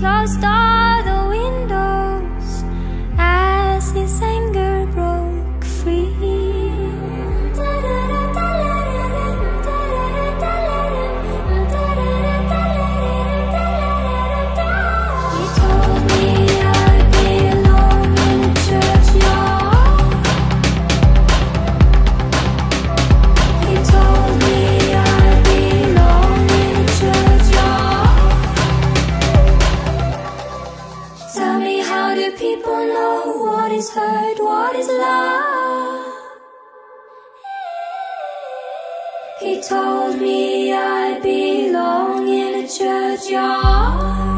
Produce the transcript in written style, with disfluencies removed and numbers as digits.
closed all the windows as his anger broke free. He told me I belong in a churchyard. He told me I belong in a churchyard. Tell me, how do people know what is hurt, what is love? He told me I belong in a churchyard.